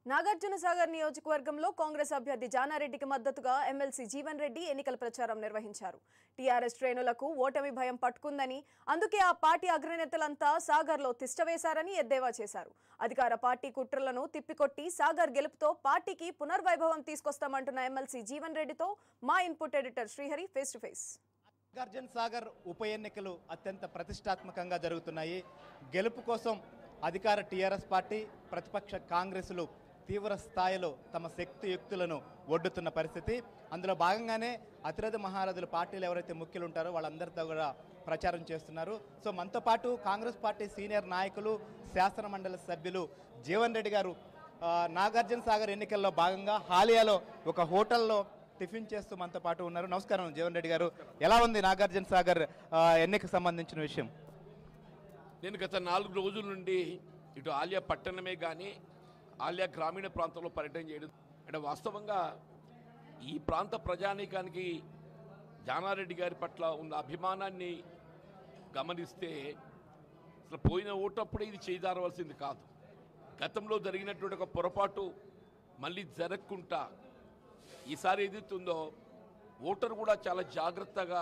నాగార్జునసాగర్ నియోజకవర్గంలో కాంగ్రెస్ అభ్యర్థి జానారెడ్డికి మద్దతుగా ఎమ్మెల్సీ జీవన్ రెడ్డి ఎన్నికల ప్రచారం నిర్వహించారు. టీఆర్ఎస్ శ్రేణులకు ఓటమి భయం పట్టుకుందని, అందుకే ఆ పార్టీ అగ్రనేతలంతా సాగర్లో తిష్టవేశారని ఎద్దేవా చేశారు. అధికార పార్టీ కుట్రలను తిప్పికొట్టి సాగర్ గెలుపుతో పార్టీకి పునర్వైభవం తీసుకొస్తామంటున్న ఎమ్మెల్సీ జీవన్ రెడ్డితో మా input editor Srihari face to face. Nagarjunasagar ఉప ఎన్నికలు అత్యంత ప్రతిష్టాత్మకంగా జరుగుతున్నాయి. గెలుపు కోసం అధికార టీఆర్ఎస్ పార్టీ, ప్రతిపక్ష కాంగ్రెసులు తీవ్ర స్థాయిలో తమ శక్తియుక్తులను ఒడ్డుతున్న పరిస్థితి. అందులో భాగంగానే అతిరథ మహారథులు పార్టీలు ఎవరైతే ముఖ్యులు ఉంటారో వాళ్ళందరితో కూడా ప్రచారం చేస్తున్నారు. సో మనతో పాటు కాంగ్రెస్ పార్టీ సీనియర్ నాయకులు, శాసన మండలి సభ్యులు జీవన్ రెడ్డి గారు నాగార్జునసాగర్ ఎన్నికల్లో భాగంగా హాలియాలో ఒక హోటల్లో టిఫిన్ చేస్తూ మనతో పాటు ఉన్నారు. నమస్కారం జీవన్ రెడ్డి గారు, ఎలా ఉంది నాగార్జునసాగర్ ఎన్నికకు సంబంధించిన విషయం? నేను గత 4 రోజుల నుండి ఇటు ఆలియా పట్టణమే కానీ ఆలియా గ్రామీణ ప్రాంతంలో పర్యటన చేయడం అంటే వాస్తవంగా ఈ ప్రాంత ప్రజానీకానికి జానారెడ్డి గారి పట్ల ఉన్న అభిమానాన్ని గమనిస్తే అసలు పోయిన ఓటప్పుడే ఇది చేజారవలసింది కాదు. గతంలో జరిగినటువంటి ఒక పొరపాటు మళ్ళీ జరగకుండా ఈసారి ఏదైతుందో ఓటరు కూడా చాలా జాగ్రత్తగా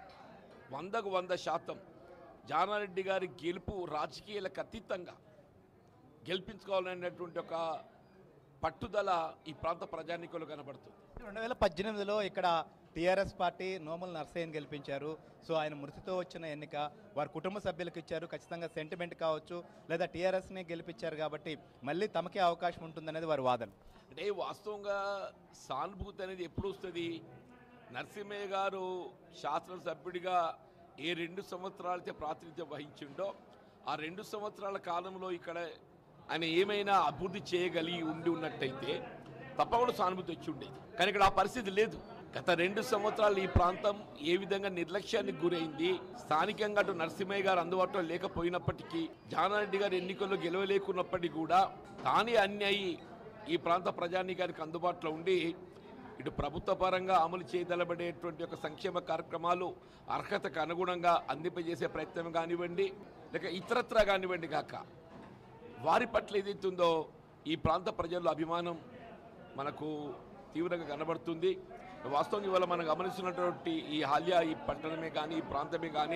100కు 100% జానారెడ్డి గారి గెలుపు రాజకీయాలకు అతీతంగా గెలిపించుకోవాలనేటువంటి ఒక పట్టుదల ఈ ప్రాంత ప్రజానీకులు కనబడుతుంది. 2018లో ఇక్కడ టీఆర్ఎస్ పార్టీ నోముల నర్సయ్యని గెలిపించారు. సో ఆయన మృతితో వచ్చిన ఎన్నిక వారి కుటుంబ సభ్యులకు ఇచ్చారు. ఖచ్చితంగా సెంటిమెంట్ కావచ్చు, లేదా టీఆర్ఎస్ని గెలిపించారు కాబట్టి మళ్ళీ తమకే అవకాశం ఉంటుందనేది వారి వాదన. అంటే వాస్తవంగా సానుభూతి అనేది ఎప్పుడు వస్తుంది? నరసింహయ్య గారు శాసనసభ్యుడిగా ఏ 2 సంవత్సరాలైతే ప్రాతినిధ్యం వహించిండో ఆ 2 సంవత్సరాల కాలంలో ఇక్కడ ఆయన ఏమైనా అభివృద్ధి చేయగలిగి ఉన్నట్టయితే తప్పకుండా సానుభూతి వచ్చి ఉండేది. కానీ ఇక్కడ ఆ పరిస్థితి లేదు. గత 2 సంవత్సరాలు ఈ ప్రాంతం ఏ విధంగా నిర్లక్ష్యానికి గురైంది. స్థానికంగా అటు నరసింహయ్య గారు అందుబాటులో లేకపోయినప్పటికీ, జానారెడ్డి గారు ఎన్నికల్లో గెలవలేకున్నప్పటికీ కూడా తానే అన్ని అయి ఈ ప్రాంత ప్రజానీకానికి అందుబాటులో ఉండి ఇటు ప్రభుత్వ పరంగా అమలు చేయదలబడేటువంటి ఒక సంక్షేమ కార్యక్రమాలు అర్హతకు అనుగుణంగా అందింపజేసే ప్రయత్నం కానివ్వండి, లేక ఇతరత్రా కానివ్వండి కాక వారి పట్ల ఏదైతుందో ఈ ప్రాంత ప్రజల అభిమానం మనకు తీవ్రంగా కనబడుతుంది. వాస్తవంగా ఇవాళ మనం గమనిస్తున్నటువంటి ఈ హాలియా, ఈ పట్టణమే కానీ ఈ ప్రాంతమే కానీ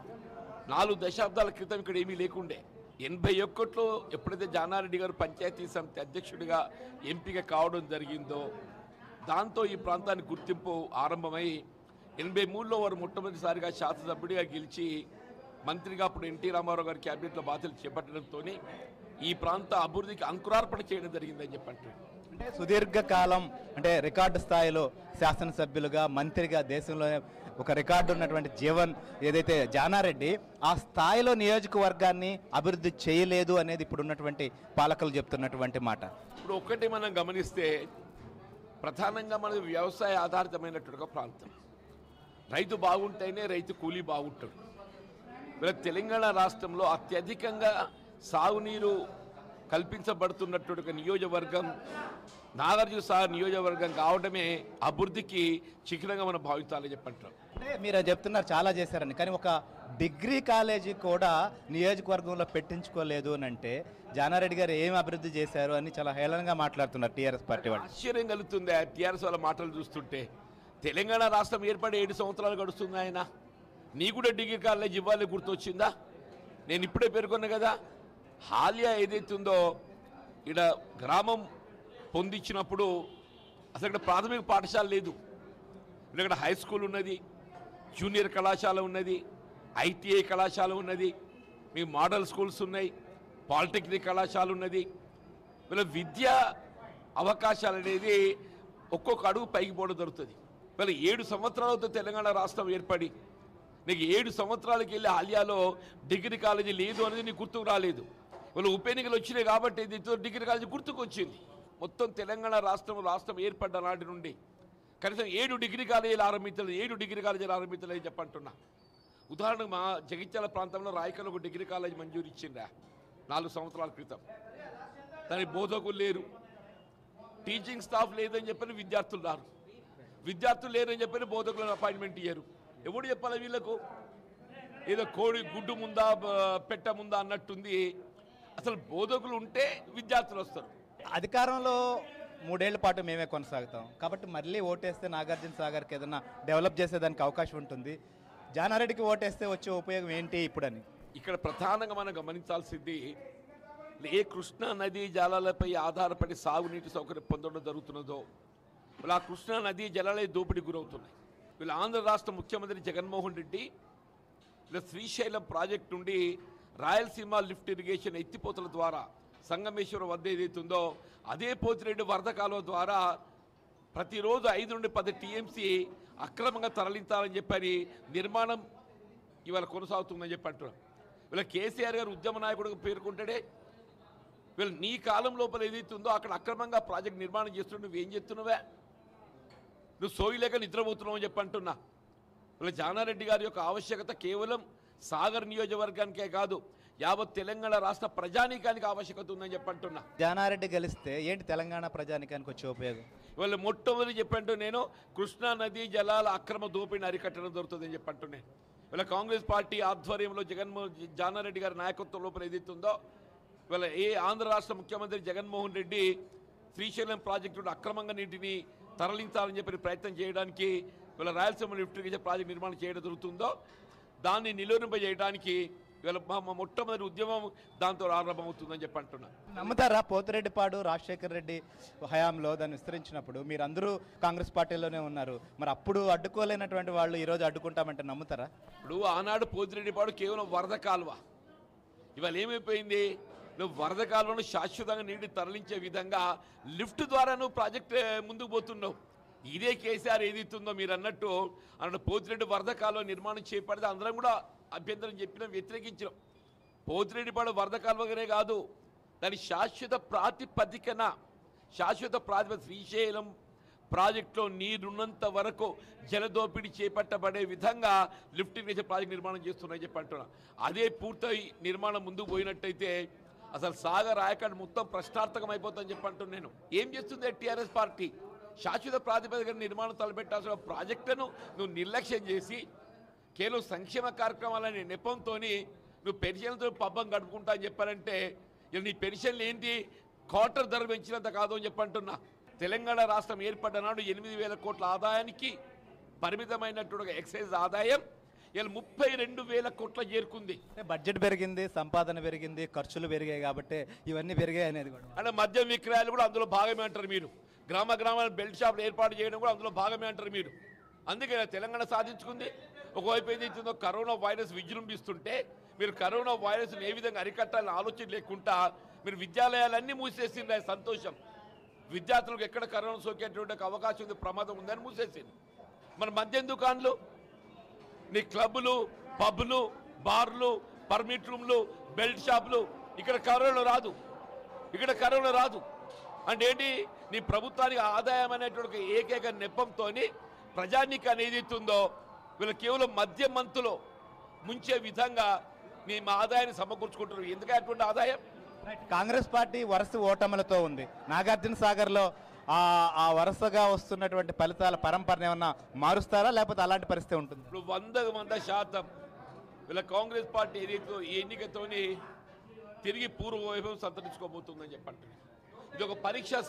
4 దశాబ్దాల క్రితం ఇక్కడ ఏమీ లేకుండే. 81లో ఎప్పుడైతే జానారెడ్డి గారు పంచాయతీ సమితి అధ్యక్షుడిగా ఎంపిక కావడం జరిగిందో దాంతో ఈ ప్రాంతానికి గుర్తింపు ఆరంభమై 83లో వారు మొట్టమొదటిసారిగా శాసనసభ్యుడిగా గెలిచి మంత్రిగా అప్పుడు ఎన్టీ రామారావు గారి క్యాబినెట్లో బాధ్యతలు చేపట్టడంతో ఈ ప్రాంత అభివృద్ధికి అంకురార్పణ చేయడం జరిగిందని చెప్పండి. అంటే సుదీర్ఘకాలం అంటే రికార్డు స్థాయిలో శాసనసభ్యులుగా, మంత్రిగా దేశంలో ఒక రికార్డు ఉన్నటువంటి జీవన్ ఏదైతే జానారెడ్డి ఆ స్థాయిలో నియోజకవర్గాన్ని అభివృద్ధి చేయలేదు అనేది ఇప్పుడు ఉన్నటువంటి పాలకులు చెప్తున్నటువంటి మాట. ఇప్పుడు ఒక్కటి మనం గమనిస్తే ప్రధానంగా మనది వ్యవసాయ ఆధారితమైనటువంటి ప్రాంతం. రైతు బాగుంటేనే రైతు కూలీ బాగుంటాడు. వీళ్ళ తెలంగాణ రాష్ట్రంలో అత్యధికంగా సాగునీరు కల్పించబడుతున్నటువంటి నియోజకవర్గం నాగార్జునసాగర్ నియోజకవర్గం కావడమే అభివృద్ధికి చిహ్నంగా మనం భావించాలని చెప్పంటారు. అంటే మీరు చెప్తున్నారు చాలా చేశారని, కానీ ఒక డిగ్రీ కాలేజీ కూడా నియోజకవర్గంలో పెట్టించుకోలేదు అని అంటే జానారెడ్డి గారు ఏం అభివృద్ధి చేశారు అని చాలా హేళనగా మాట్లాడుతున్నారు టీఆర్ఎస్ పార్టీ వాళ్ళు. ఆశ్చర్యం కలుగుతుంది టీఆర్ఎస్ వాళ్ళ మాటలు చూస్తుంటే. తెలంగాణ రాష్ట్రం ఏర్పడి 7 సంవత్సరాలు గడుస్తుంది. ఆయన నీ కూడా డిగ్రీ కాలేజ్ ఇవ్వాలి గుర్తొచ్చిందా? నేను ఇప్పుడే పేర్కొన్నా కదా, హాలియా ఏదైతుందో ఇక్కడ గ్రామం పొందించినప్పుడు అసలు ఇక్కడ ప్రాథమిక పాఠశాల లేదు. ఇక్కడ హై స్కూల్ ఉన్నది, జూనియర్ కళాశాల ఉన్నది, ఐటీఐ కళాశాల ఉన్నది, మీ మోడల్ స్కూల్స్ ఉన్నాయి, పాలిటెక్నిక్ కళాశాల ఉన్నది. వీళ్ళ విద్యా అవకాశాలు అనేది ఒక్కొక్క అడుగు పైకి పోవడం జరుగుతుంది. వీళ్ళ 7 సంవత్సరాలతో తెలంగాణ రాష్ట్రం ఏర్పడి నీకు 7 సంవత్సరాలకి వెళ్ళి హాలియాలో డిగ్రీ కాలేజీ లేదు అనేది నీకు గుర్తుకు రాలేదు. వీళ్ళు ఉప ఎన్నికలు వచ్చినాయి కాబట్టి డిగ్రీ కాలేజీ గుర్తుకు వచ్చింది. మొత్తం తెలంగాణ రాష్ట్రం ఏర్పడ్డ నాటి నుండి కనీసం 7 డిగ్రీ కాలేజీలు ఆరంభించలేదు. 7 డిగ్రీ కాలేజీలు ఆరంభించలేదని చెప్పంటున్నా. ఉదాహరణకు మా జగిత్యాల ప్రాంతంలో రాయకల్ ఒక డిగ్రీ కాలేజీ మంజూరు ఇచ్చిండ్రా 4 సంవత్సరాల క్రితం. దానికి బోధకులు లేరు, టీచింగ్ స్టాఫ్ లేదని చెప్పని విద్యార్థులు లేరని చెప్పని బోధకులను అపాయింట్మెంట్ ఇయ్యారు. ఎవడు చెప్పాలి వీళ్ళకు? ఏదో కోడి గుడ్డు ముందా పెట్ట ముందా అన్నట్టుంది. అసలు బోధకులు ఉంటే విద్యార్థులు వస్తారు. అధికారంలో 3 ఏళ్ల పాటు మేమే కొనసాగుతాం కాబట్టి మళ్ళీ ఓటేస్తే నాగార్జున సాగర్కి ఏదైనా డెవలప్ చేసేదానికి అవకాశం ఉంటుంది. జానారెడ్డికి ఓటేస్తే వచ్చే ఉపయోగం ఏంటి ఇప్పుడని? ఇక్కడ ప్రధానంగా మనం గమనించాల్సింది, ఏ కృష్ణా నదీ జలాలపై ఆధారపడి సాగునీటి సౌకర్యం పొందడం జరుగుతున్నదో ఆ కృష్ణా నదీ జలాలే దోపిడీకి గురవుతున్నాయి. వీళ్ళ ఆంధ్ర రాష్ట్ర ముఖ్యమంత్రి జగన్మోహన్ రెడ్డి ఇలా శ్రీశైలం ప్రాజెక్టు నుండి రాయలసీమ లిఫ్ట్ ఇరిగేషన్ ఎత్తిపోతల ద్వారా సంగమేశ్వరం వద్ద ఏదైతుందో అదే పోతిరెడ్డి వరద కాలువ ద్వారా ప్రతిరోజు 5 నుండి 10 టీఎంసీ అక్రమంగా తరలించాలని చెప్పని నిర్మాణం ఇవాళ కొనసాగుతుందని చెప్పి అంటున్నారు. వీళ్ళ కేసీఆర్ గారు ఉద్యమ నాయకుడిగా పేర్కొంటాడే, వీళ్ళు నీ కాలం లోపల ఏదైతుందో అక్కడ అక్రమంగా ప్రాజెక్ట్ నిర్మాణం చేస్తుంటే నువ్వేం చేస్తున్నావే, నువ్వు సోయిలేక నిద్రపోతున్నావు అని చెప్పి అంటున్నా. వీళ్ళ జానారెడ్డి గారి యొక్క ఆవశ్యకత కేవలం సాగర్ నియోజకవర్గానికే కాదు, యావత్ తెలంగాణ రాష్ట్ర ప్రజానీకానికి ఆవశ్యకత ఉందని చెప్పి అంటున్నా. జానారెడ్డి గెలిస్తే ఏంటి తెలంగాణ ప్రజానీకానికి వచ్చే ఉపయోగం? వాళ్ళు మొట్టమొదటి చెప్పంటూ నేను కృష్ణా నదీ జలాల అక్రమ దోపిడిని అరికట్టడం దొరుకుతుందని చెప్పంటున్నాను. వీళ్ళ కాంగ్రెస్ పార్టీ ఆధ్వర్యంలో జానారెడ్డి గారి నాయకత్వం లోపల ఏదైతుందో వీళ్ళ ఆంధ్ర రాష్ట్ర ముఖ్యమంత్రి జగన్మోహన్ రెడ్డి శ్రీశైలం ప్రాజెక్టు అక్రమంగా నీటిని తరలించాలని చెప్పి ప్రయత్నం చేయడానికి వీళ్ళ రాయలసీమ లిఫ్ట్ ఇరిగేషన్ ప్రాజెక్ట్ నిర్మాణం చేయడం జరుగుతుందో దాన్ని నిలువరింపజేయడానికి వీళ్ళ మొట్టమొదటి ఉద్యమం దాంతో ఆరంభమవుతుందని చెప్పి అంటున్నాను. నమ్ముతారా? పోతిరెడ్డిపాడు రాజశేఖర రెడ్డి హయాంలో దాన్ని విస్తరించినప్పుడు మీరందరూ కాంగ్రెస్ పార్టీలోనే ఉన్నారు, మరి అప్పుడు అడ్డుకోలేనటువంటి వాళ్ళు ఈరోజు అడ్డుకుంటామంటే నమ్ముతారా? ఇప్పుడు ఆనాడు పోతిరెడ్డిపాడు కేవలం వరద కాలువ, ఇవాళ ఏమైపోయింది, నువ్వు వరద కాలువను శాశ్వతంగా నీటి తరలించే విధంగా లిఫ్ట్ ద్వారా నువ్వు ప్రాజెక్ట్ ముందుకు పోతున్నావు. ఇదే కేసీఆర్ ఏదైతుందో మీరు అన్నట్టు పోతిరెడ్డి వరద కాలువ నిర్మాణం చేపడితే అందరం కూడా అభ్యంతరం చెప్పినాం, వ్యతిరేకించినాం. పోతిరెడ్డిపాడు వరద కాలువగానే కాదు, దాని శాశ్వత ప్రాతిపదికన శ్రీశైలం ప్రాజెక్టులో నీరున్నంత వరకు జలదోపిడి చేపట్టబడే విధంగా లిఫ్ట్ ఇరిగేషన్ ప్రాజెక్ట్ నిర్మాణం చేస్తున్నాయని చెప్పి అంటున్నా. అదే పూర్తయి నిర్మాణం ముందుకు పోయినట్టయితే అసలు సాగర్ ఆయకట్టు మొత్తం ప్రశ్నార్థకం అయిపోతుందని చెప్పి అంటున్నాను. నేను ఏం చేస్తుంది టీఆర్ఎస్ పార్టీ? శాశ్వత ప్రాతిపదికన నిర్మాణం తలపెట్టాల్సిన ప్రాజెక్టును నువ్వు నిర్లక్ష్యం చేసి కేవలం సంక్షేమ కార్యక్రమాలని నెపంతో నువ్వు పెన్షన్లతో పబ్బం గడుపుకుంటా అని చెప్పారంటే నీ పెన్షన్లు ఏంటి, క్వార్టర్ ధర పెంచినంత కాదు అని చెప్పంటున్నా. తెలంగాణ రాష్ట్రం ఏర్పడ్డ నాడు 8,000 కోట్ల ఆదాయానికి పరిమితమైనటువంటి ఎక్సైజ్ ఆదాయం ఇలా 32,000 కోట్ల చేరుకుంది. బడ్జెట్ పెరిగింది, సంపాదన పెరిగింది, ఖర్చులు పెరిగాయి కాబట్టి ఇవన్నీ పెరిగాయి అనేది కూడా. అంటే మద్యం విక్రయాలు కూడా అందులో భాగమే అంటారు మీరు. గ్రామాల బెల్ట్ షాపులు ఏర్పాటు చేయడం కూడా అందులో భాగమే అంటారు మీరు. అందుకే తెలంగాణ సాధించుకుంది. ఒకవైపు ఏదైతుందో కరోనా వైరస్ విజృంభిస్తుంటే మీరు కరోనా వైరస్ని ఏ విధంగా అరికట్టాలని ఆలోచన లేకుండా మీరు విద్యాలయాలన్నీ మూసేసింది. సంతోషం, విద్యార్థులకు ఎక్కడ కరోనా సోకేటువంటి అవకాశం ఉంది, ప్రమాదం ఉందని మూసేసింది. మన మద్యం దుకాణాలు, నీ క్లబ్బులు, పబ్లు, బార్లు, పర్మిట్ రూమ్లు, బెల్ట్ షాపులు, ఇక్కడ కరోనా రాదు అంటే ఏంటి? నీ ప్రభుత్వానికి ఆదాయం అనేటువంటి ఏకైక నెపంతో ప్రజానీకాన్ని ఏదైతుందో వీళ్ళు కేవలం మద్యం మంతులో ముంచే విధంగా నీ మా ఆదాయాన్ని సమకూర్చుకుంటున్నారు. ఎందుకంటే అటువంటి ఆదాయం కాంగ్రెస్ పార్టీ వరుస ఓటములతో ఉంది. నాగార్జున సాగర్లో ఆ వరుసగా వస్తున్నటువంటి ఫలితాల పరంపరను ఏమన్నా మారుస్తారా, లేకపోతే అలాంటి పరిస్థితి ఉంటుంది? ఇప్పుడు 100% వీళ్ళ కాంగ్రెస్ పార్టీ ఏదైతే ఈ ఎన్నికతోని తిరిగి పూర్వ వైభవం సంతరించుకోబోతుందని చెప్పంటున్నాను. ఇది ఒక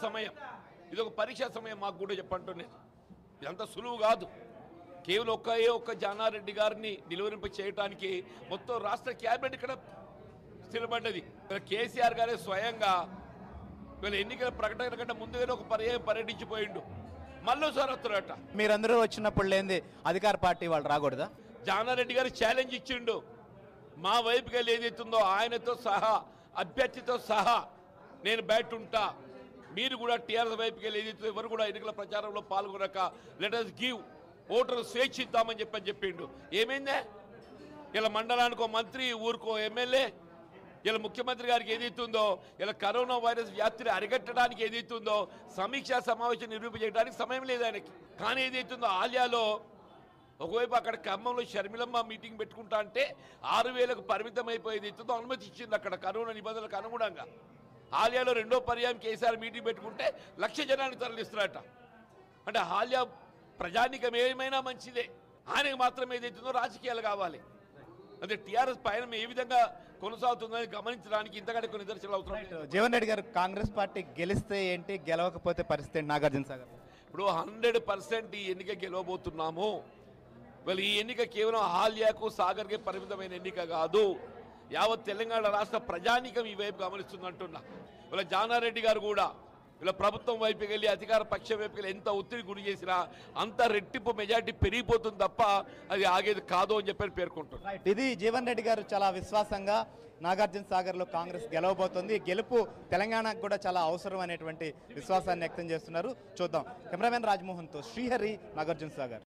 పరీక్షా సమయం మాకు కూడా చెప్పంటున్నాను. ఇదంతా సులువు కాదు. కేవలం ఒక్క జానారెడ్డి గారిని నిలువరింప చేయడానికి మొత్తం రాష్ట్ర క్యాబినెట్ ఇక్కడ స్థిరపడ్డది. కేసీఆర్ గారే స్వయంగా వీళ్ళ ఎన్నికల ప్రకటన కంటే ముందుగానే ఒక పర్యటించిపోయిండు. మళ్ళీసారి వస్తున్నారట. మీరందరూ వచ్చినప్పుడు లేని అధికార పార్టీ వాళ్ళు రాకూడదా? జానారెడ్డి గారు ఛాలెంజ్ ఇచ్చిండు. మా వైపుగా ఏదైతుందో ఆయనతో సహా అభ్యర్థితో సహా నేను బయట ఉంటా, మీరు కూడా టీఆర్ఎస్ వైపుకి ఏదైతే ఎవరు కూడా ఎన్నికల ప్రచారంలో పాల్గొనక లెట్ us గివ్ ఓటరు స్వేచ్ఛ ఇద్దామని చెప్పిండు. ఏమైందే? ఇలా మండలానికో మంత్రి, ఊరికో ఎమ్మెల్యే, ఇలా ముఖ్యమంత్రి గారికి ఏదైతుందో ఇలా కరోనా వైరస్ వ్యాప్తిని అరికట్టడానికి ఏదైతుందో సమీక్షా సమావేశం నిర్వహించడానికి సమయం లేదు ఆయనకి. కానీ ఏదైతుందో ఆలయాలో ఒకవైపు అక్కడ ఖమ్మంలో షర్మిలమ్మ మీటింగ్ పెట్టుకుంటా అంటే 6,000కు పరిమితం అయిపోయేది అవుతుందో అనుమతి ఇచ్చింది అక్కడ కరోనా నిబంధనలకు అనుగుణంగా. ఆలయాలో రెండో పర్యాయం కేసీఆర్ మీటింగ్ పెట్టుకుంటే 1,00,000 జనాన్ని తరలిస్తున్నారట. అంటే ఆలయ ప్రజానికం ఏమైనా మంచిదే, ఆయనకు మాత్రం ఏదైతుందో రాజకీయాలు కావాలి. అంటే టీఆర్ఎస్ పయనం ఏ విధంగా కొనసాగుతుందని గమనించడానికి ఇంతకంటే కొన్ని నిదర్శనాలు అవసరం. జీవన్ రెడ్డి గారు, కాంగ్రెస్ పార్టీ గెలిస్తే ఏంటి, గెలవకపోతే పరిస్థితి ఏంటి నాగార్జున సాగర్? ఇప్పుడు 100% ఈ ఎన్నిక గెలవబోతున్నాము. well ఈ ఎన్నిక కేవలం హాల్యాకు సాగర్కే పరిమితమైన ఎన్నిక కాదు, యావత్ తెలంగాణ రాష్ట్ర ప్రజానీకం ఈ వైపు గమనిస్తుందంటున్నా. ఇలా జానారెడ్డి గారు కూడా ఇలా ప్రభుత్వం వైపుకి వెళ్ళి అధికార పక్షం వైపుకి వెళ్ళి ఎంత ఒత్తిడి గురి చేసినా అంత రెట్టింపు మెజార్టీ పెరిగిపోతుంది తప్ప అది ఆగేది కాదు అని చెప్పి పేర్కొంటున్నారు. ఇది జీవన్ రెడ్డి గారు చాలా విశ్వాసంగా నాగార్జున సాగర్లో కాంగ్రెస్ గెలవబోతోంది, గెలుపు తెలంగాణకు కూడా చాలా అవసరం అనేటువంటి విశ్వాసాన్ని వ్యక్తం చేస్తున్నారు. చూద్దాం. కెమెరామెన్ రాజ్మోహన్తో శ్రీహరి, నాగార్జున సాగర్.